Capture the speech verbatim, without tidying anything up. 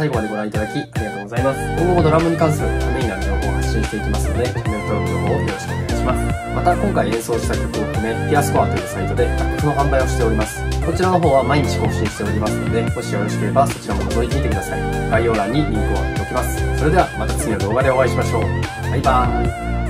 最後までご覧いただきありがとうございます。今後もドラムに関するためになる情報を発信していきますので、チャンネル登録の方をよろしくお願いします。また今回演奏した曲を含め、ピアスコアというサイトで楽譜の販売をしております。こちらの方は毎日更新しておりますので、もしよろしければそちらも覗いてみてください。概要欄にリンクを貼っておきます。それではまた次の動画でお会いしましょう。バイバーイ。